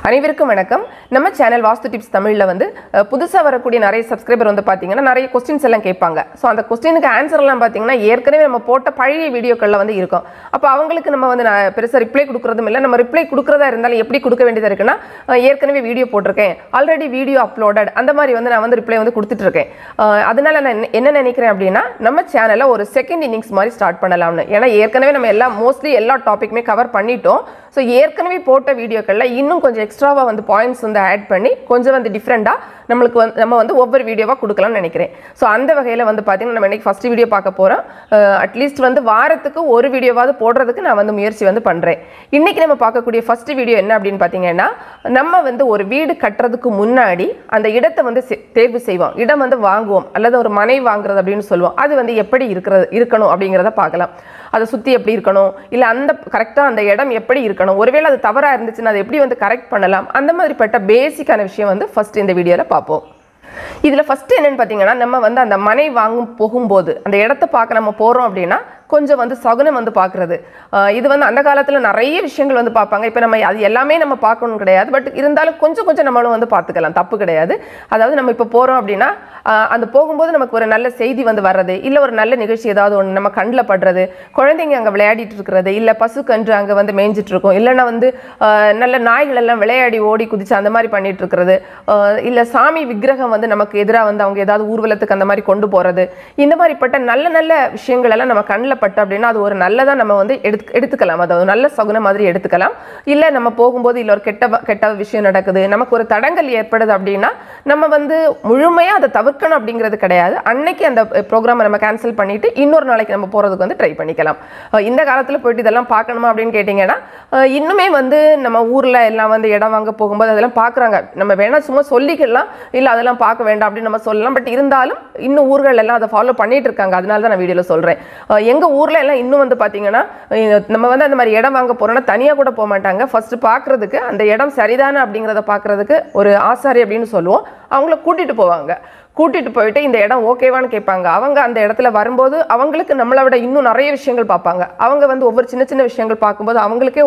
அனைவருக்கும் வணக்கம். நம்ம சேனல் வாஸ்து டிப்ஸ் தமிழ்ல வந்து புதுசா வரக்கூடிய நிறைய சப்ஸ்கிரைபர் வந்து பாத்தீங்கன்னா நிறைய क्वेश्चंस எல்லாம் கேட்பாங்க. சோ அந்த क्वेश्चनக்கு ஆன்சர் எல்லாம் பாத்தீங்கன்னா ஏற்கனவே நம்ம போட்ட பழைய வீடியோக்கள்ல வந்து இருக்கும். அப்ப அவங்களுக்கு நம்ம வந்து பெருசா ரிப்ளை கொடுக்கிறதும் இல்ல. நம்ம ரிப்ளை கொடுக்கிறதா இருந்தாலும் எப்படி கொடுக்க வேண்டியதா இருக்குன்னா ஏற்கனவே வீடியோ போட்டுருக்கேன், ஆல்ரெடி வீடியோ அப்லோடட் அந்த மாதிரி வந்து நான் வந்து ரிப்ளை வந்து கொடுத்துட்டு இருக்கேன். அதனால நான் என்ன நினைக்கிறேன் அப்படின்னா நம்ம சேனல்ல ஒரு செகண்ட் இன்னிங்ஸ் மாதிரி ஸ்டார்ட் பண்ணலாம்னு. ஏன்னா ஏற்கனவே நம்ம மோஸ்ட்லி எல்லா டாபிக்குமே கவர் பண்ணிட்டோம். ஸோ ஏற்கனவே போட்ட வீடியோக்களில் இன்னும் கொஞ்சம் எக்ஸ்ட்ராவாக வந்து பாயிண்ட்ஸ் வந்து ஆட் பண்ணி கொஞ்சம் வந்து டிஃப்ரெண்ட்டாக நம்மளுக்கு நம்ம வந்து ஒவ்வொரு வீடியோவாக கொடுக்கலாம்னு நினைக்கிறேன். ஸோ அந்த வகையில் வந்து பார்த்தீங்கன்னா நம்ம இன்றைக்கி ஃபஸ்ட் வீடியோ பார்க்க போகிறோம். அட்லீஸ்ட் வந்து வாரத்துக்கு ஒரு வீடியோவாவது போடுறதுக்கு நான் வந்து முயற்சி வந்து பண்ணுறேன். இன்றைக்கி நம்ம பார்க்கக்கூடிய ஃபஸ்ட் வீடியோ என்ன அப்படின்னு பார்த்தீங்கன்னா நம்ம வந்து ஒரு வீடு கட்டுறதுக்கு முன்னாடி அந்த இடத்தை வந்து தேர்வு செய்வோம். இடம் வந்து வாங்குவோம் அல்லது ஒரு மனை வாங்குறது அப்படின்னு சொல்லுவோம். அது வந்து எப்படி இருக்கணும் அப்படிங்கிறத பார்க்கலாம். அதை சுற்றி எப்படி இருக்கணும், இல்லை அந்த கரெக்டாக அந்த இடம் எப்படி இருக்கணும், ஒருவேளை அது தவறாக இருந்துச்சுன்னா அதை எப்படி வந்து கரெக்ட் பண்ணலாம், அந்த மாதிரிப்பட்ட பேசிக்கான விஷயம் வந்து ஃபர்ஸ்ட் இந்த வீடியோவில் பார்ப்போம். இதில் ஃபர்ஸ்ட் என்னன்னு பார்த்தீங்கன்னா நம்ம வந்து அந்த மனை வாங்கும் போகும்போது அந்த இடத்த பார்க்க நம்ம போகிறோம் அப்படின்னா கொஞ்சம் வந்து சகுனம் வந்து பார்க்குறது. இது வந்து அந்த காலத்தில் நிறைய விஷயங்கள் வந்து பார்ப்பாங்க. இப்போ நம்ம அது எல்லாமே நம்ம பார்க்கணும் கிடையாது, பட் இருந்தாலும் கொஞ்சம் நம்மளும் வந்து பார்த்துக்கலாம், தப்பு கிடையாது. அதாவது நம்ம இப்போ போகிறோம் அப்படின்னா அந்த போகும்போது நமக்கு ஒரு நல்ல செய்தி வந்து வர்றது, இல்லை ஒரு நல்ல நிகழ்ச்சி ஏதாவது ஒன்று நம்ம கண்ணில் படுறது, குழந்தைங்க அங்கே விளையாடிட்டு இருக்கிறது, இல்லை பசு கன்று அங்கே வந்து மேய்ஞ்சிட்டு இருக்கும், இல்லைன்னா வந்து நல்ல நாய்கள் எல்லாம் விளையாடி ஓடி குதிச்சு அந்த மாதிரி பண்ணிட்டு இருக்கிறது, இல்லை சாமி விக்கிரகம் வந்து நமக்கு எதிராக வந்து அவங்க ஏதாவது ஊர்வலத்துக்கு அந்த மாதிரி கொண்டு போகிறது, இந்த மாதிரிப்பட்ட நல்ல விஷயங்கள் எல்லாம் நம்ம கண்ணில் பட்டு அப்படின்னா அது ஒரு நல்லதா நம்ம வந்து எடுத்துக்கலாம். அதாவது நல்ல சகுனம் மாதிரி எடுத்துக்கலாம். இல்ல நம்ம போகும்போது இல்ல ஒரு கெட்ட விஷயம் நடக்குது, நமக்கு ஒரு தடங்கல் ஏற்படுது அப்படின்னா நம்ம வந்து முழுமையா அதை தவிர்க்கணும் அப்படிங்கிறது கிடையாது. அன்னைக்கு அந்த ப்ரோக்ராமை நம்ம கேன்சல் பண்ணிட்டு இன்னொரு நாளைக்கு நம்ம போறதுக்கு வந்து ட்ரை பண்ணிக்கலாம். இந்த காலத்துல போயிட்டு இதெல்லாம் பார்க்கணுமா அப்படின்னு கேட்டீங்கன்னா இன்னுமே வந்து நம்ம ஊர்ல எல்லாம் வந்து இடம் வாங்க போகும்போது அதெல்லாம் பாக்குறாங்க. நம்ம வேணா சும்மா சொல்லிக்கலாம், இல்ல அதெல்லாம் பார்க்க வேண்டாம் அப்படின்னு நம்ம சொல்லலாம். பட் இருந்தாலும் இன்னும் ஊர்கள் எல்லாம் அதை ஃபாலோ பண்ணிட்டு இருக்காங்க. அதனால தான் நான் வீடியோல சொல்றேன். எங்க ஊர்ல எல்லாம் இன்னும் வந்து பாத்தீங்கன்னா நம்ம வந்து அந்த மாதிரி இடம் வாங்க போறோம்னா தனியா கூட போக மாட்டாங்க. ஃபர்ஸ்ட் பாக்குறதுக்கு அந்த இடம் சரிதானே அப்படிங்கிறத பாக்குறதுக்கு ஒரு ஆசாரி அப்படின்னு சொல்லுவோம், அவங்கள கூட்டிட்டு போவாங்க. கூட்டிட்டு போயிட்டு இந்த இடம் ஓகேவான்னு கேட்பாங்க. அவங்க அந்த இடத்துல வரும்போது அவங்களுக்கு நம்மளை விட இன்னும் நிறைய விஷயங்கள் பார்ப்பாங்க. அவங்க வந்து ஒவ்வொரு சின்ன விஷயங்கள் பார்க்கும்போது அவங்களுக்கே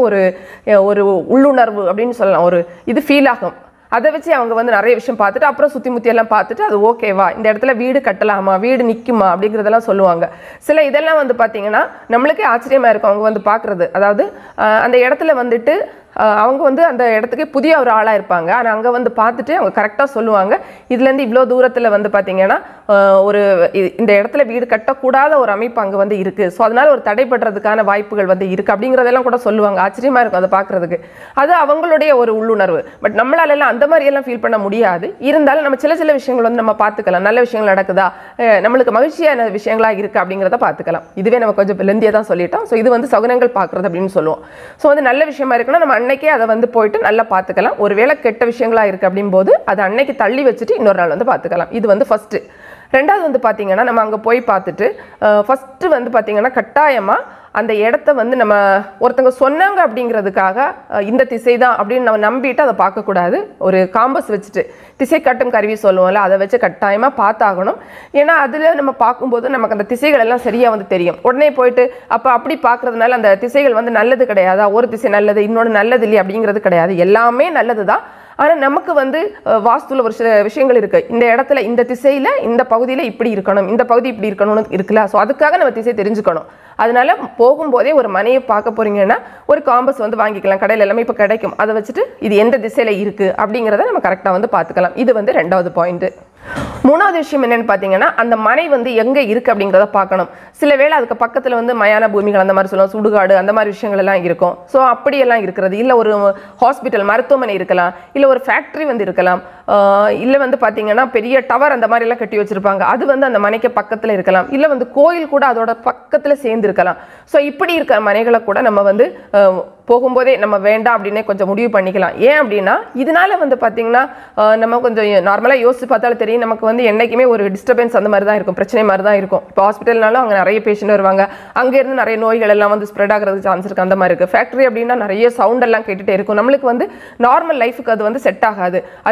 ஒரு உள்ளுணர்வு அப்படின்னு சொல்லலாம், ஒரு இது ஃபீல் ஆகும். அதை வச்சு அவங்க வந்து நிறைய விஷயம் பார்த்துட்டு அப்புறம் சுற்றி முற்றி எல்லாம் பார்த்துட்டு அது ஓகேவா, இந்த இடத்துல வீடு கட்டலாமா, வீடு நிற்குமா அப்படிங்கிறதெல்லாம் சொல்லுவாங்க. சில இதெல்லாம் வந்து பார்த்தீங்கன்னா நம்மளுக்கே ஆச்சரியமாக இருக்கும் அவங்க வந்து பார்க்குறது. அதாவது அந்த இடத்துல வந்துட்டு அவங்க வந்து அந்த இடத்துக்கு புதிய ஒரு ஆளாக இருப்பாங்க. ஆனால் அங்கே வந்து பார்த்துட்டு அவங்க கரெக்டாக சொல்லுவாங்க, இதுலேருந்து இவ்வளோ தூரத்தில் வந்து பார்த்தீங்கன்னா இந்த இடத்துல வீடு கட்டக்கூடாத ஒரு அமைப்பு அங்கே வந்து இருக்குது, ஸோ அதனால ஒரு தடைப்படுறதுக்கான வாய்ப்புகள் வந்து இருக்குது அப்படிங்கிறதெல்லாம் கூட சொல்லுவாங்க. ஆச்சரியமாக இருக்கும் அதை பார்க்குறதுக்கு. அது அவங்களுடைய ஒரு உள்ளுணர்வு. பட் நம்மளாலெல்லாம் அந்த மாதிரியெல்லாம் ஃபீல் பண்ண முடியாது. இருந்தாலும் நம்ம சில விஷயங்கள் வந்து நம்ம பார்த்துக்கலாம். நல்ல விஷயங்கள் நடக்குதா, நம்மளுக்கு மகிழ்ச்சியான விஷயங்களாக இருக்குது அப்படிங்கிறத பார்த்துக்கலாம். இதுவே நம்ம கொஞ்சம் லெந்தியாக தான் சொல்லிட்டோம். ஸோ இது வந்து சகுனங்கள் பார்க்குறது அப்படின்னு சொல்லுவோம். ஸோ வந்து நல்ல விஷயமா இருக்குன்னா நம்ம அன்னைக்கே அதை வந்து போயிட்டு நல்லா பார்த்துக்கலாம். ஒருவேளை கெட்ட விஷயங்களா இருக்கு அப்படின் போது அதை அன்னைக்கு தள்ளி வச்சுட்டு இன்னொரு நாள் வந்து பார்த்துக்கலாம். இது வந்து ஃபர்ஸ்ட். ரெண்டாவது வந்து பார்த்தீங்கன்னா நம்ம அங்கே போய் பார்த்துட்டு ஃபர்ஸ்ட் வந்து பார்த்தீங்கன்னா கட்டாயமாக அந்த இடத்த வந்து நம்ம ஒருத்தங்க சொன்னாங்க அப்படிங்கிறதுக்காக இந்த திசை தான் அப்படின்னு நம்ம நம்பிட்டு அதை பார்க்கக்கூடாது. ஒரு காம்பஸ் வச்சுட்டு திசை கட்டும் கருவி சொல்லுவோம்ல, அதை வச்சு கட்டாயமாக பார்த்தாகணும். ஏன்னா அதில் நம்ம பார்க்கும்போது நமக்கு அந்த திசைகள் எல்லாம் சரியாக வந்து தெரியும். உடனே போயிட்டு அப்படி பார்க்கறதுனால அந்த திசைகள் வந்து நல்லது கிடையாதா, ஒரு திசை நல்லது இன்னொன்று நல்லது இல்லையா அப்படிங்கிறது கிடையாது. எல்லாமே நல்லது தான். ஆனால் நமக்கு வந்து வாஸ்துல ஒரு சில விஷயங்கள் இருக்குது. இந்த இடத்துல இந்த திசையில் இந்த பகுதியில் இப்படி இருக்கணும், இந்த பகுதி இப்படி இருக்கணும்னு இருக்குல்ல. ஸோ அதுக்காக நம்ம திசை தெரிஞ்சுக்கணும். அதனால போகும்போதே ஒரு மனையை பார்க்க போறீங்கன்னா ஒரு காம்பஸ் வந்து வாங்கிக்கலாம். கடையில் எல்லாமே இப்போ கிடைக்கும். அதை வச்சுட்டு இது எந்த திசையில் இருக்குது அப்படிங்கிறத நம்ம கரெக்டாக வந்து பார்த்துக்கலாம். இது வந்து ரெண்டாவது பாயிண்ட். மூணாவது விஷயம் என்னன்னு பார்த்தீங்கன்னா அந்த மனை வந்து எங்கே இருக்குது அப்படிங்கிறத பார்க்கணும். சில வேளை அதுக்கு பக்கத்தில் வந்து மயான பூமிகள் அந்த மாதிரி சொல்லுவோம், சுடுகாடு அந்த மாதிரி விஷயங்கள் எல்லாம் இருக்கும். ஸோ அப்படியெல்லாம் இருக்கிறது, இல்லை ஒரு ஹாஸ்பிட்டல் மருத்துவமனை இருக்கலாம், இல்லை ஒரு ஃபேக்ட்ரி வந்து இருக்கலாம், இல்லை வந்து பார்த்தீங்கன்னா பெரிய டவர் அந்த மாதிரி எல்லாம் கட்டி வச்சிருப்பாங்க, அது வந்து அந்த மனைக்கு பக்கத்தில் இருக்கலாம், இல்லை வந்து கோயில் கூட அதோட பக்கத்தில் சேர்ந்து இருக்கலாம். ஸோ இப்படி இருக்கிற மனைகளை கூட நம்ம வந்து போகும்போதே நம்ம வேண்டாம் அப்படின்னே கொஞ்சம் முடிவு பண்ணிக்கலாம். ஏன் அப்படின்னா இதனால வந்து பார்த்தீங்கன்னா நம்ம கொஞ்சம் நார்மலாக யோசிச்சு பார்த்தாலும் தெரியும், நமக்கு வந்து என்றைக்குமே ஒரு டிஸ்டர்பன்ஸ் அந்த மாதிரி தான் இருக்கும், பிரச்சனை மாதிரி தான் இருக்கும். இப்போ ஹாஸ்பிட்டல்னாலும் அங்கே நிறைய பேஷண்ட் வருவாங்க, அங்கேருந்து நிறைய நோய்கள் எல்லாம் வந்து ஸ்ப்ரெட் ஆகிறதுக்கு சான்ஸ் இருக்குது. அந்த மாதிரி இருக்குது. ஃபேக்ட்ரி அப்படின்னா நிறைய சவுண்ட் எல்லாம் கேட்டுகிட்டே இருக்கும். நம்மளுக்கு வந்து நார்மல் லைஃபுக்கு அது வந்து செட் ஆகாது. அதே மாதிரி ஒரு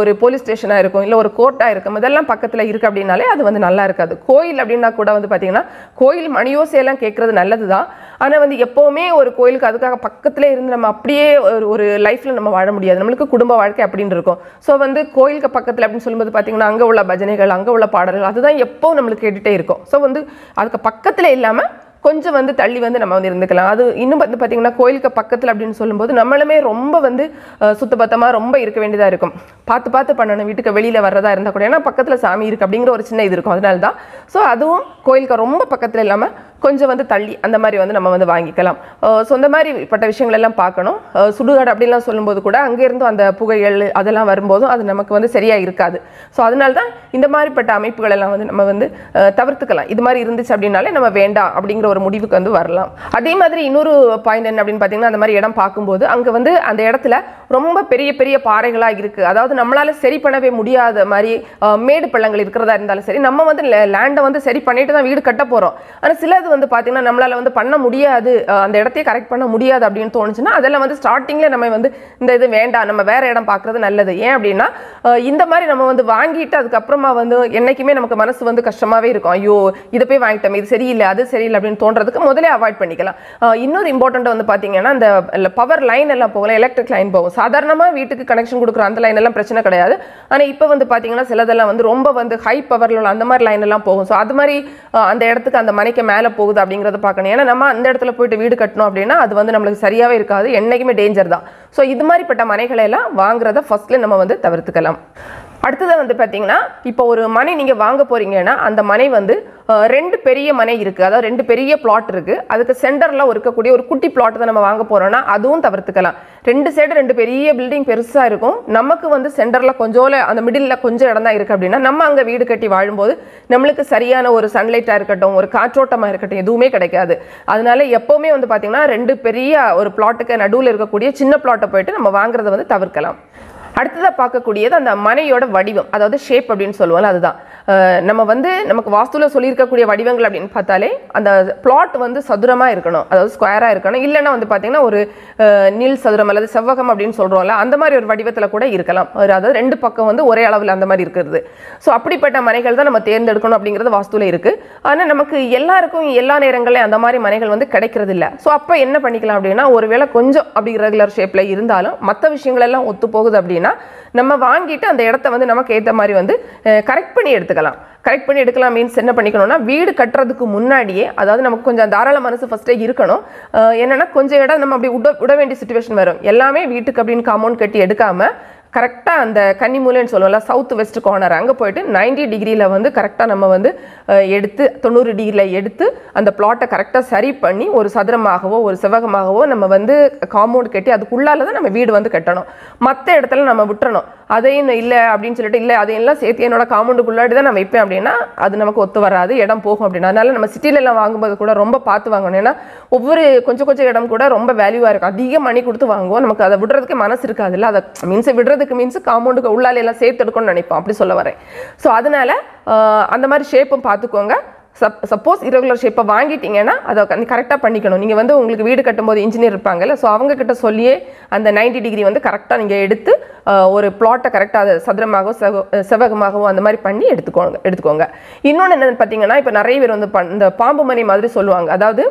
ஒரு போலீஸ் ஸ்டேஷனாக இருக்கும், இல்லை ஒரு கோர்ட்டாக இருக்கும், இதெல்லாம் பக்கத்தில் இருக்குது அப்படின்னாலே அது வந்து நல்லா இருக்காது. கோயில் அப்படின்னா கூட வந்து பார்த்தீங்கன்னா கோயில் மணியோசையெல்லாம் கேட்குறது நல்லது தான். ஆனால் வந்து எப்போவுமே ஒரு கோயிலுக்கு அதுக்காக பக்கத்தில் இருந்து நம்ம அப்படியே ஒரு லைஃப்பில் நம்ம வாழ முடியாது. நம்மளுக்கு குடும்ப வாழ்க்கை அப்படின்னு இருக்கும். ஸோ வந்து கோயிலுக்கு பக்கத்தில் அப்படின்னு சொல்லும்போது பார்த்தீங்கன்னா அங்கே உள்ள பஜனைகள், அங்கே உள்ள பாடல்கள் அதுதான் எப்போ நம்மளுக்கு கேட்டுகிட்டே இருக்கும். ஸோ வந்து அதுக்கு பக்கத்தில் இல்லாமல் கொஞ்சம் வந்து தள்ளி வந்து நம்ம வந்து இருந்துக்கலாம். அது இன்னும் வந்து பார்த்தீங்கன்னா கோயிலுக்கு பக்கத்தில் அப்படின்னு சொல்லும்போது நம்மளுமே ரொம்ப வந்து சுத்தபத்தமாக ரொம்ப இருக்க வேண்டியதாக இருக்கும். பார்த்து பண்ணணும். வீட்டுக்கு வெளியில் வர்றதா இருந்தால் கூட, ஏன்னா பக்கத்தில் சாமி இருக்குது அப்படிங்கிற ஒரு சின்ன இது இருக்கும். அதனால தான். ஸோ அதுவும் கோயிலுக்கு ரொம்ப பக்கத்தில் இல்லாமல் கொஞ்சம் வந்து தள்ளி அந்த மாதிரி வந்து நம்ம வந்து வாங்கிக்கலாம். ஸோ இந்த மாதிரிப்பட்ட விஷயங்கள் எல்லாம் பார்க்கணும். சுடுகாடு அப்படின்லாம் சொல்லும்போது கூட அங்கேருந்தும் அந்த புகைகள் அதெல்லாம் வரும்போதும் அது நமக்கு வந்து சரியாக இருக்காது. ஸோ அதனால தான் இந்த மாதிரிப்பட்ட அமைப்புகள் எல்லாம் வந்து நம்ம வந்து தவிர்த்துக்கலாம். இது மாதிரி இருந்துச்சு அப்படின்னாலே நம்ம வேண்டாம் அப்படிங்கிற ஒரு முடிவுக்கு வந்து வரலாம். அதே மாதிரி இன்னொரு பாயிண்ட் என்ன அப்படின்னு பார்த்தீங்கன்னா, அந்த மாதிரி இடம் பார்க்கும்போது அங்கே வந்து அந்த இடத்துல ரொம்ப பெரிய பெரிய பாறைகளாக இருக்குது. அதாவது நம்மளால சரி பண்ணவே முடியாத மாதிரி மேடு பள்ளங்கள் இருக்கிறதா இருந்தாலும் சரி, நம்ம வந்து லேண்டை வந்து சரி பண்ணிட்டு தான் வீடு கட்ட போகிறோம். ஆனால் சிலது வந்து பார்த்தீங்கன்னா நம்மளால வந்து பண்ண முடியாது, அந்த இடத்தையே கரெக்ட் பண்ண முடியாது அப்படின்னு தோணுச்சுன்னா அதெல்லாம் வந்து ஸ்டார்டிங்கில் நம்ம வந்து இந்த இது வேண்டாம், நம்ம வேற இடம் பார்க்குறது நல்லது. ஏன் அப்படின்னா இந்த மாதிரி நம்ம வந்து வாங்கிட்டு அதுக்கப்புறமா வந்து என்னைக்குமே நமக்கு மனசு வந்து கஷ்டமாகவே இருக்கும். ஐயோ இதை போய் வாங்கிட்டோம், இது சரியில்லை அது சரியில்லை அப்படின்னு தோன்றதுக்கு முதலே அவாய்ட் பண்ணிக்கலாம். இன்னொரு இம்பார்ட்டன்ட் வந்து பார்த்தீங்கன்னா இந்த பவர் லைன் எல்லாம் போகலாம், எலக்ட்ரிக் லைன் போகும். சாதாரணமாக வீட்டுக்கு கனெக்ஷன் கொடுக்குற அந்த லைன் எல்லாம் பிரச்சனை கிடையாது. ஆனால் இப்போ வந்து பார்த்தீங்கன்னா சிலதெல்லாம் வந்து ரொம்ப வந்து ஹை பவரில் உள்ள அந்த மாதிரி லைன் எல்லாம் போகும். ஸோ அது மாதிரி அந்த இடத்துக்கு அந்த மனைக்கு மேலே போகுது அப்படிங்கிறத பார்க்கணும். ஏன்னா நம்ம அந்த இடத்துல போயிட்டு வீடு கட்டணும் அப்படின்னா அது வந்து நம்மளுக்கு சரியாகவே இருக்காது, என்னைக்குமே டேஞ்சர் தான். ஸோ இது மாதிரிப்பட்ட மனைகளை எல்லாம் வாங்குறத ஃபர்ஸ்ட்ல நம்ம வந்து தவிர்த்துக்கலாம். அடுத்தது வந்து பார்த்தீங்கன்னா இப்போ ஒரு மனை நீங்கள் வாங்க போறீங்கன்னா அந்த மனை வந்து 2 பெரிய மனை இருக்குது, அதாவது 2 பெரிய பிளாட் இருக்குது. அதுக்கு சென்டரில் இருக்கக்கூடிய ஒரு குட்டி பிளாட் தான் நம்ம வாங்க போகிறோம்னா அதுவும் தவிர்த்துக்கலாம். 2 சைடு 2 பெரிய பில்டிங் பெருசாக இருக்கும், நமக்கு வந்து சென்டரில் கொஞ்சம் அந்த மிடில் கொஞ்சம் இடம் தான் இருக்குது அப்படின்னா நம்ம அங்கே வீடு கட்டி வாழும்போது நம்மளுக்கு சரியான ஒரு சன்லைட்டாக இருக்கட்டும், ஒரு காற்றோட்டமாக இருக்கட்டும் எதுவுமே கிடைக்காது. அதனால எப்போவுமே வந்து பார்த்தீங்கன்னா 2 பெரிய ஒரு பிளாட்டுக்கு நடுவில் இருக்கக்கூடிய சின்ன பிளாட்டை போயிட்டு நம்ம வாங்குறத வந்து தவிர்க்கலாம். அடுத்ததாக பார்க்கக்கூடியது அந்த மனையோட வடிவம், அதாவது ஷேப் அப்படின்னு சொல்லுவோம்ல அதுதான். நம்ம வந்து நமக்கு வாஸ்துவில் சொல்லியிருக்கக்கூடிய வடிவங்கள் அப்படின்னு பார்த்தாலே அந்த பிளாட் வந்து சதுரமாக இருக்கணும், அதாவது ஸ்கொயராக இருக்கணும். இல்லைன்னா வந்து பார்த்தீங்கன்னா ஒரு நீள் சதுரம் அல்லது செவ்வகம் அப்படின்னு சொல்கிறோம்ல அந்த மாதிரி ஒரு வடிவத்தில் கூட இருக்கலாம். அதாவது 2 பக்கம் வந்து ஒரே அளவில் அந்த மாதிரி இருக்கிறது. ஸோ அப்படிப்பட்ட மனைகள் தான் நம்ம தேர்ந்தெடுக்கணும் அப்படிங்கிறது வாஸ்துவில் இருக்குது. ஆனால் நமக்கு எல்லாருக்கும் எல்லா நேரங்களையும் அந்த மாதிரி மனைகள் வந்து கிடைக்கிறது இல்லை. ஸோ அப்போ என்ன பண்ணிக்கலாம் அப்படின்னா ஒருவேளை கொஞ்சம் அப்படி ரெகுலர் ஷேப்பில் இருந்தாலும் மற்ற விஷயங்கள் எல்லாம் ஒத்து போகுது அப்படின்னா நம்ம வாங்கிட்டு அந்த இடத்த வந்து நமக்கு ஏற்ற மாதிரி வந்து கரெக்ட் பண்ணி எடுத்துக்கலாம். கரெக்ட் பண்ணி எடுக்கலாம் மீன்ஸ் என்ன பண்ணிக்கணும்னா வீடு கட்டுறதுக்கு முன்னாடியே, அதாவது நமக்கு கொஞ்சம் தாராள மனசு ஃபர்ஸ்டே இருக்கணும். என்னன்னா கொஞ்சம் இடம் நம்ம அப்படி விட வேண்டிய சுச்சுவேஷன் வரும். எல்லாமே வீட்டுக்கு அப்படின்னு காம்பவுண்ட் கட்டி எடுக்காம கரெக்டாக அந்த கன்னிமூலைன்னு சொல்லுவோம்ல சவுத் வெஸ்ட் கார்னர் அங்கே போயிட்டு 90 டிகிரியில் வந்து கரெக்டாக நம்ம வந்து எடுத்து 90 டிகிரியில் எடுத்து அந்த பிளாட்டை கரெக்டாக சரி பண்ணி ஒரு சதுரமாகவோ ஒரு செவ்வகமாகவோ நம்ம வந்து காம்பவுண்ட் கட்டி அதுக்குள்ளால தான் நம்ம வீடு வந்து கட்டணும். மற்ற இடத்துல நம்ம விட்டுறணும். அதையும் இல்லை அப்படின்னு சொல்லிட்டு இல்லை அதையெல்லாம் சேர்த்து என்னோட காம்பவுண்டுக்குள்ளாடி தான் நான் வைப்பேன் அப்படின்னா அது நமக்கு ஒத்து வராது, இடம் போகும் அப்படின்னா. அதனால நம்ம சிட்டிலெல்லாம் வாங்கும்போது கூட ரொம்ப பார்த்து வாங்கணும். ஏன்னா ஒவ்வொரு கொஞ்சம் இடம் கூட ரொம்ப வேல்யூவாக இருக்கும். அதிக மணி கொடுத்து வாங்குவோம், நமக்கு அதை விடுறதுக்கு மனசு இருக்காது இல்லை, அதை மீன்ஸ் விடுறது மீன்ஸ் காம்பவுண்டுக்கு உள்ளால எல்லாம் சேர்த்து எடுக்கணும்னு நினைப்போம், அப்படி சொல்ல வரேன். ஸோ அதனால அந்த மாதிரி ஷேப்பும் பார்த்துக்கோங்க. சப்போஸ் இரகுலர் ஷேப்பை வாங்கிட்டீங்கன்னா அதை கரெக்டாக பண்ணிக்கணும். நீங்கள் வந்து உங்களுக்கு வீடு கட்டும்போது இன்ஜினியர் இருப்பாங்கல்ல, ஸோ அவங்க கிட்ட சொல்லியே அந்த 90 டிகிரி வந்து கரெக்டாக நீங்கள் எடுத்து ஒரு பிளாட்டை கரெக்டாக அதை சதுரமாகவோ செவ்வகமாகவோ அந்த மாதிரி பண்ணி எடுத்துக்கோங்க. இன்னொன்று என்னென்னு பார்த்தீங்கன்னா இப்போ நிறைய பேர் வந்து இந்த பாம்பு மனை மாதிரி சொல்லுவாங்க. அதாவது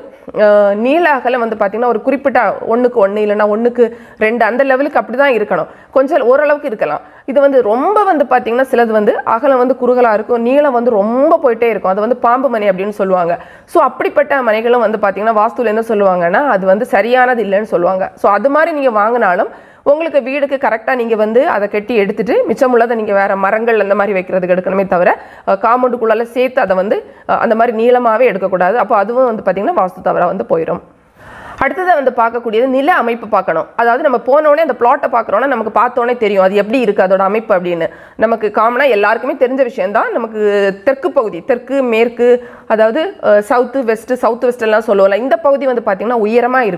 நீள அகலம் வந்து பார்த்தீங்கன்னா ஒரு குறிப்பிட்ட 1க்கு 1 இல்லைன்னா 1க்கு 2 அந்த லெவலுக்கு அப்படி தான் இருக்கணும். கொஞ்சம் ஓரளவுக்கு இருக்கலாம். இது வந்து ரொம்ப வந்து பார்த்தீங்கன்னா சிலது வந்து அகலம் வந்து குறுகலாக இருக்கும், நீளம் வந்து ரொம்ப போயிட்டே இருக்கும். அது வந்து பாம்பு மனை அப்படின்னு சொல்லுவாங்க. ஸோ அப்படிப்பட்ட மனைகளும் வந்து பார்த்தீங்கன்னா வாஸ்துவில் என்ன சொல்லுவாங்கன்னா அது வந்து சரியானது இல்லைன்னு சொல்லுவாங்க. ஸோ அது மாதிரி நீங்கள் வாங்கினாலும் உங்களுக்கு வீடுக்கு கரெக்டாக நீங்கள் வந்து அதை கட்டி எடுத்துட்டு மிச்சம் உள்ளதை நீங்கள் வேறு மரங்கள் அந்த மாதிரி வைக்கிறதுக்கு எடுக்கணுமே தவிர காம்பவுண்டுக்குள்ளால சேர்த்து அதை வந்து அந்த மாதிரி நீளமாகவே எடுக்கக்கூடாது. அப்போ அதுவும் வந்து பார்த்திங்கன்னா வாஸ்து தவறாக வந்து போயிடும். அடுத்ததை வந்து பார்க்கக்கூடியது நில அமைப்பு பார்க்கணும். அதாவது நம்ம போனோடனே அந்த பிளாட்டை பார்க்குறோன்னா நமக்கு பார்த்தோன்னே தெரியும் அது எப்படி இருக்குது அதோட அமைப்பு அப்படின்னு. நமக்கு காமனாக எல்லாருக்குமே தெரிஞ்ச விஷயம்தான். நமக்கு தெற்கு பகுதி, தெற்கு மேற்கு, அதாவது சவுத்து வெஸ்ட் எல்லாம் சொல்லுவோம்ல, இந்த பகுதி வந்து பார்த்திங்கன்னா உயரமாக இருக்கணும்.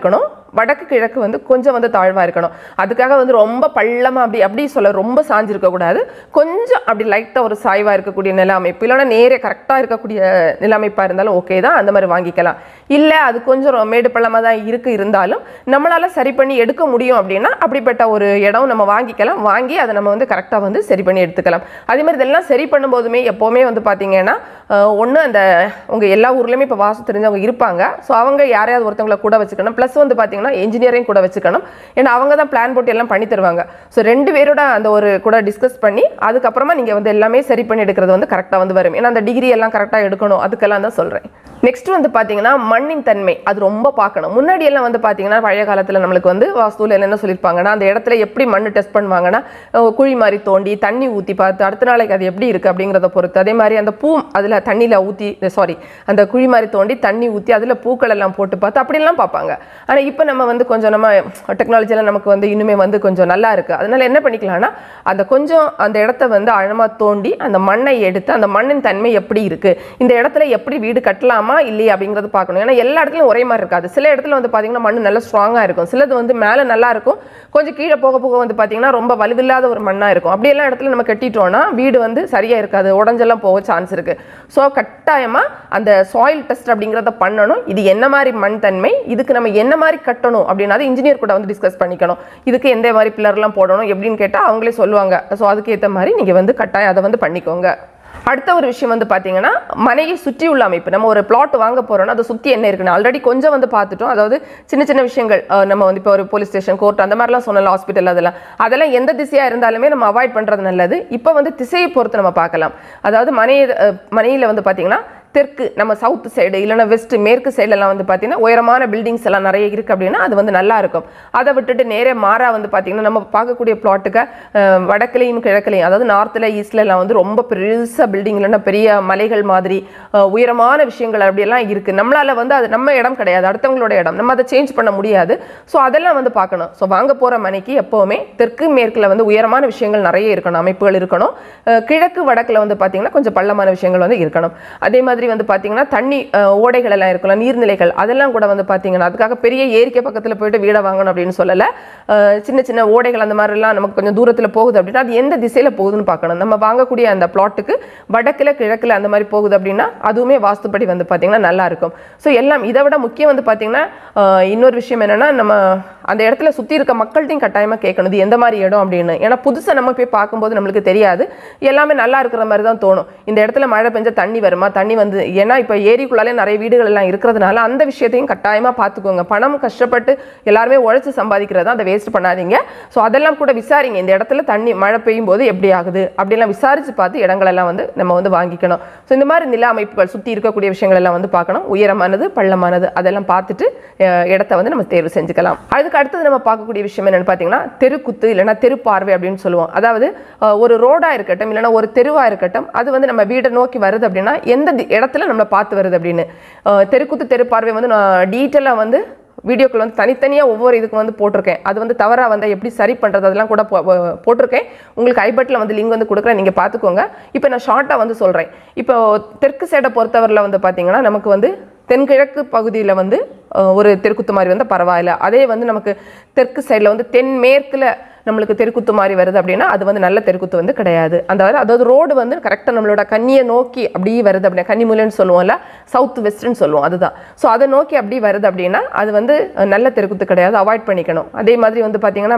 வடக்கு கிழக்கு வந்து கொஞ்சம் வந்து தாழ்வாக இருக்கணும். அதுக்காக வந்து ரொம்ப பள்ளமாக அப்படி சொல்ல ரொம்ப சாஞ்சிருக்கக்கூடாது. கொஞ்சம் அப்படி லைட்டாக ஒரு சாய்வாக இருக்கக்கூடிய நில அமைப்பு, இல்லைன்னா நேரே கரெக்டாக இருக்கக்கூடிய நில அமைப்பாக இருந்தாலும் ஓகே தான், அந்த மாதிரி வாங்கிக்கலாம். இல்லை அது கொஞ்சம் மேடு பள்ளமாக தான் இருந்தாலும் நம்மளால் சரி பண்ணி எடுக்க முடியும் அப்படின்னா அப்படிப்பட்ட ஒரு இடம் நம்ம வாங்கிக்கலாம். வாங்கி அதை நம்ம வந்து கரெக்டாக வந்து சரி பண்ணி எடுத்துக்கலாம். அதே மாதிரி இதெல்லாம் சரி பண்ணும்போதுமே எப்போவுமே வந்து பார்த்தீங்கன்னா ஒன்று அந்த உங்கள் எல்லா ஊர்லேயுமே இப்போ வாஸ்து தெரிஞ்சவங்க இருப்பாங்க. ஸோ அவங்க யாரையாவது ஒருத்தவங்களை கூட வச்சுக்கணும். ப்ளஸ் வந்து பார்த்தீங்கன்னா இன்ஜினியரையும் கூட வச்சுக்கணும். ஏன்னா அவங்க தான் பிளான் போட்டு எல்லாம் பண்ணி தருவாங்க. ஸோ 2 பேரோட அந்த ஒரு கூட டிஸ்கஸ் பண்ணி அதுக்கப்புறமா நீங்கள் வந்து எல்லாமே சரி பண்ணி எடுக்கிறது வந்து கரெக்டாக வந்து வரும். ஏன்னா அந்த டிகிரி எல்லாம் கரெக்டாக எடுக்கணும், அதுக்கெல்லாம் தான் சொல்கிறேன். நெக்ஸ்ட் வந்து பார்த்தீங்கன்னா மண்ணின் தன்மை, அது ரொம்ப பார்க்கணும். முன்னாடி எல்லாம் வந்து பார்த்தீங்கன்னா பழைய காலத்தில் நம்மளுக்கு வந்து வாஸ்துவில் என்ன சொல்லியிருப்பாங்கன்னா, அந்த இடத்துல எப்படி மண் டெஸ்ட் பண்ணுவாங்கன்னா குழி மாதிரி தோண்டி தண்ணி ஊற்றி பார்த்து அடுத்த நாளைக்கு அது எப்படி இருக்குது அப்படிங்கிறத பொறுத்து, அதே மாதிரி அந்த பூ அதில் தண்ணியில் ஊற்றி அந்த குழி மாதிரி தோண்டி தண்ணி ஊற்றி அதில் பூக்கள் எல்லாம் போட்டு பார்த்து அப்படிலாம் பார்ப்பாங்க. ஆனால் இப்போ நம்ம வந்து கொஞ்சம் நம்ம டெக்னாலஜியெல்லாம் நமக்கு வந்து இன்னுமே வந்து கொஞ்சம் நல்லா இருக்குது. அதனால என்ன பண்ணிக்கலாம்னா அந்த கொஞ்சம் அந்த இடத்த வந்து ஆழமாக தோண்டி அந்த மண்ணை எடுத்து அந்த மண்ணின் தன்மை எப்படி இருக்குது, இந்த இடத்துல எப்படி வீடு கட்டலாமா இல்லையா அப்படிங்கிறது பார்க்கணும். ஏன்னா எல்லா இடத்துலையும் ஒரே மாதிரி இருக்காது. சில இடத்துல வந்து பார்த்தீங்கன்னா மண் நல்லா ஸ்ட்ராங்காக இருக்கும், சிலது வந்து மேலே நல்லா இருக்கும், கொஞ்சம் கீழே போக போக வந்து பார்த்தீங்கன்னா ரொம்ப வலுவில்லாத ஒரு மண்ணாக இருக்கும். அப்படி எல்லா இடத்துல நம்ம கட்டிட்டோம்னா வீடு வந்து சரியாக இருக்காது, உடஞ்செல்லாம் போக சான்ஸ் இருக்குது. ஸோ கட்டாயமாக அந்த சாயில் டெஸ்ட் அப்படிங்கிறத பண்ணணும். இது என்ன மாதிரி மண் தன்மை, இதுக்கு நம்ம என்ன மாதிரி கட்டணும் அப்படின்னா இன்ஜினியர் கூட வந்து டிஸ்கஸ் பண்ணிக்கணும். இதுக்கு எந்த மாதிரி பில்லர்லாம் போடணும் எப்படின்னு கேட்டால் அவங்களே சொல்லுவாங்க. ஸோ அதுக்கு ஏற்ற மாதிரி நீங்கள் வந்து கட்டாயம் அதை வந்து பண்ணிக்கோங்க. அடுத்த ஒரு விஷயம் வந்து பார்த்தீங்கன்னா மனையை சுற்றி உள்ள அமைப்பு. நம்ம ஒரு பிளாட் வாங்க போகிறோம்னா அதை சுற்றி என்ன இருக்குன்னு ஆல்ரெடி கொஞ்சம் வந்து பார்த்துட்டோம். அதாவது சின்ன சின்ன விஷயங்கள் நம்ம வந்து இப்போ ஒரு போலீஸ் ஸ்டேஷன், கோர்ட் அந்த மாதிரிலாம் சொன்னல, ஹாஸ்பிட்டல், அதெல்லாம் எந்த திசையாக இருந்தாலுமே நம்ம அவாய்ட் பண்ணுறது நல்லது. இப்போ வந்து திசையை பொறுத்து நம்ம பார்க்கலாம். அதாவது மனையில் வந்து பார்த்தீங்கன்னா தெற்கு நம்ம சவுத் சைடு இல்லைனா வெஸ்ட் மேற்கு சைடெல்லாம் வந்து பார்த்தீங்கன்னா உயரமான பில்டிங்ஸ் எல்லாம் நிறைய இருக்குது அப்படின்னா அது வந்து நல்லா இருக்கும். அதை விட்டுட்டு நேரே மாறா வந்து பார்த்தீங்கன்னா நம்ம பார்க்கக்கூடிய பிளாட்டுக்கு வடக்குலையும் கிழக்குலையும், அதாவது நார்த்தில் ஈஸ்ட்லாம் வந்து ரொம்ப பெருசாக பில்டிங் இல்லைன்னா பெரிய மலைகள் மாதிரி உயரமான விஷயங்கள் அப்படியெல்லாம் இருக்குது. நம்மளால் வந்து அது நம்ம இடம் கிடையாது, அடுத்தவங்களோட இடம், நம்ம அதை சேஞ்ச் பண்ண முடியாது. ஸோ அதெல்லாம் வந்து பார்க்கணும். ஸோ வாங்க போகிற மனைக்கு எப்போவுமே தெற்கு மேற்கில் வந்து உயரமான விஷயங்கள் நிறைய இருக்கணும், அமைப்புகள் இருக்கணும். கிழக்கு வடக்கில் வந்து பார்த்தீங்கன்னா கொஞ்சம் பள்ளமான விஷயங்கள் வந்து இருக்கணும். அதே மாதிரி வந்து பாத்தீங்கன்னா தண்ணி ஓடைகள் எல்லாம் இருக்கலாம், நீர்நிலைகள், அதெல்லாம் கூட வந்து பாத்தீங்கன்னா அதுக்காக பெரிய ஏரிக்கை பக்கத்துல போயிட்டு வீடை வாங்கணும் அப்படின்னு சொல்லல. சின்ன சின்ன ஓடைகள் அந்த மாதிரி எல்லாம் நமக்கு கொஞ்சம் தூரத்துல போகுது அப்படின்னா அது எந்த திசையில போகுதுன்னு பார்க்கணும். நம்ம வாங்கக்கூடிய அந்த பிளாட்டுக்கு வடக்குல கிழக்குல அந்த மாதிரி போகுது அப்படின்னா அதுவுமே வாஸ்துப்படி வந்து பாத்தீங்கன்னா நல்லா இருக்கும். ஸோ எல்லாம் இதை விட முக்கியம் வந்து பாத்தீங்கன்னா இன்னொரு விஷயம் என்னன்னா, நம்ம அந்த இடத்துல சுத்தி இருக்க மக்கள்கிட்டையும் கட்டாயமா கேட்கணும் இது எந்த மாதிரி இடம் அப்படின்னு. ஏன்னா புதுசா நம்ம போய் பார்க்கும்போது நம்மளுக்கு தெரியாது, எல்லாமே நல்லா இருக்கிற மாதிரி தான் தோணும். இந்த இடத்துல மழை பெஞ்சா தண்ணி வருமா, தண்ணி வந்து ஏன்னா இப்போ ஏரிக்குள்ளாலே நிறைய வீடுகள் எல்லாம் இருக்கிறதுனால அந்த விஷயத்தையும் கட்டாயமாக பார்த்துக்கோங்க. பணம் கஷ்டப்பட்டு எல்லாருமே உழைச்சி சம்பாதிக்கிறதா, அதை வேஸ்ட் பண்ணாதீங்க. ஸோ அதெல்லாம் கூட விசாரிங்க. இந்த இடத்துல தண்ணி மழை பெய்யும் போது எப்படி ஆகுது அப்படிலாம் விசாரித்து பார்த்து இடங்களெல்லாம் வந்து நம்ம வந்து வாங்கிக்கணும். ஸோ இந்த மாதிரி நில அமைப்புகள் சுற்றி இருக்கக்கூடிய விஷயங்கள் எல்லாம் வந்து பார்க்கணும். உயரமானது பள்ளமானது அதெல்லாம் பார்த்துட்டு இடத்த வந்து நம்ம தேர்வு செஞ்சுக்கலாம். அதுக்கு அடுத்தது நம்ம பார்க்கக்கூடிய விஷயம் என்னென்னு பார்த்தீங்கன்னா தெருக்குத்து இல்லைன்னா தெருப்பார்வை அப்படின்னு சொல்லுவோம். அதாவது ஒரு ரோடாக இருக்கட்டும் இல்லைன்னா ஒரு தெருவாக இருக்கட்டும், அது வந்து நம்ம வீடை நோக்கி வருது அப்படின்னா எந்த இடத்துல நம்மளை பார்த்து வருது அப்படின்னு. தெருக்குத்து தெருப்பார்வை வந்து நான் டீட்டெயிலாக வந்து வீடியோக்கள் வந்து தனித்தனியாக ஒவ்வொரு இதுக்கு வந்து போட்டிருக்கேன். அது வந்து தவறாக வந்து எப்படி சரி பண்ணுறது அதெல்லாம் கூட போட்டிருக்கேன். உங்களுக்கு ஐபட்டில் வந்து லிங்க் வந்து கொடுக்குறேன், நீங்கள் பார்த்துக்கோங்க. இப்போ நான் ஷார்ட்டாக வந்து சொல்கிறேன். இப்போ தெற்கு சைடை பொறுத்தவரையில் வந்து பார்த்தீங்கன்னா நமக்கு வந்து தென்கிழக்கு பகுதியில் வந்து ஒரு தெருக்குத்து மாதிரி வந்து பரவாயில்ல. அதே வந்து நமக்கு தெற்கு சைடில் வந்து தென்மேற்கில் நம்மளுக்கு தெருக்குத்து மாதிரி வருது அப்படின்னா அது வந்து நல்ல தெருக்குத்து வந்து கிடையாது. அதாவது ரோடு வந்து கரெக்டாக நம்மளோட கன்னியை நோக்கி அப்படியே வருது அப்படின்னா, கன்னிமூலைன்னு சொல்லுவோம்ல, சவுத் வெஸ்ட்னு சொல்லுவோம், அதுதான். ஸோ அதை நோக்கி அப்படி வருது அப்படின்னா அது வந்து நல்ல தெருக்குத்து கிடையாது, அவாய்ட் பண்ணிக்கணும். அதே மாதிரி வந்து பார்த்தீங்கன்னா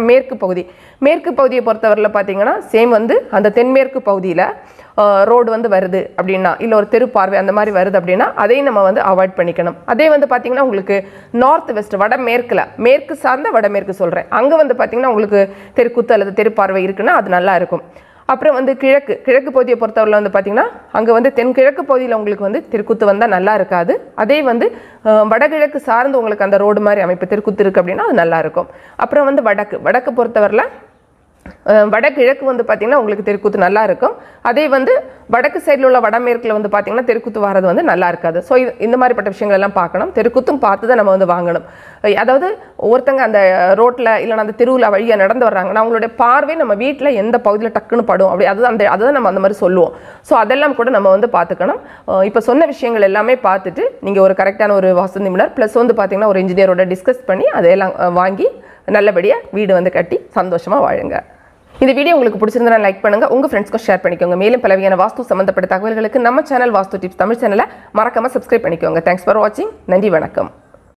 மேற்கு பகுதியை பொறுத்தவரையில் பார்த்தீங்கன்னா சேம் வந்து அந்த தென்மேற்கு பகுதியில் ரோடு வந்து வருது அப்படின்னா இல்லை ஒரு தெரு பார்வை அந்த மாதிரி வருது அப்படின்னா அதையும் நம்ம வந்து அவாய்ட் பண்ணிக்கணும். அதே வந்து பார்த்தீங்கன்னா உங்களுக்கு நார்த் வெஸ்ட் மேற்கு சார்ந்த வடமேற்கு சொல்கிறேன், அங்கே வந்து பார்த்தீங்கன்னா உங்களுக்கு தெருக்குத்து அல்லது தெருப்பார்வை இருக்குன்னா அது நல்லா இருக்கும். அப்புறம் வந்து கிழக்கு பகுதியை பொறுத்தவரையில் வந்து பார்த்தீங்கன்னா அங்கே வந்து தென்கிழக்கு பகுதியில் உங்களுக்கு வந்து தெருக்குத்து வந்தால் நல்லா இருக்காது. அதே வந்து வடகிழக்கு சார்ந்து உங்களுக்கு அந்த ரோடு மாதிரி அமைப்பு தெருக்குத்து இருக்குது அப்படின்னா அது நல்லா இருக்கும். அப்புறம் வந்து வடக்கு பொறுத்தவரையில் வடகிழக்கு வந்து பார்த்தீங்கன்னா உங்களுக்கு தெருக்கூத்து நல்லா இருக்கும். அதே வந்து வடக்கு சைடில் உள்ள வடமேற்கில் வந்து பார்த்தீங்கன்னா தெருக்கூத்து வர்றது வந்து நல்லா இருக்காது. ஸோ இந்த மாதிரிப்பட்ட விஷயங்கள் எல்லாம் பார்க்கணும். தெருக்கூத்தும் பார்த்து தான் நம்ம வந்து வாங்கணும். அதாவது ஒருத்தங்க அந்த ரோட்டில் இல்லைனா அந்த தெருவில் வழியாக நடந்து வர்றாங்கன்னா அவங்களுடைய பார்வை நம்ம வீட்டில் எந்த பகுதியில் டக்குன்னு படும் அப்படி அதுதான் நம்ம அந்த மாதிரி சொல்லுவோம். ஸோ அதெல்லாம் கூட நம்ம வந்து பார்த்துக்கணும். இப்போ சொன்ன விஷயங்கள் எல்லாமே பார்த்துட்டு நீங்கள் ஒரு கரெக்டான ஒரு வாஸ்து நிபுணர் ப்ளஸ் வந்து பார்த்தீங்கன்னா ஒரு இன்ஜினியரோட டிஸ்கஸ் பண்ணி அதையெல்லாம் வாங்கி நல்லபடியாக வீடு வந்து கட்டி சந்தோஷமாக வாழுங்க. இந்த வீடியோ உங்களுக்கு பிடிச்சிருந்தா லைக் பண்ணுங்க, உங்க ஃப்ரெண்ட்ஸ்க்கும் ஷேர் பண்ணிக்கோங்க. மேலும் பலவகையான வாஸ்து சம்பந்தப்பட்ட தகவல்களுக்கு நம்ம சேனல் வாஸ்து டிப்ஸ் தமிழ் சேனலை மறக்காம சப்ஸ்கிரைப் பண்ணிக்கோங்க. தேங்க்ஸ் ஃபார் வாட்சிங். நன்றி, வணக்கம்.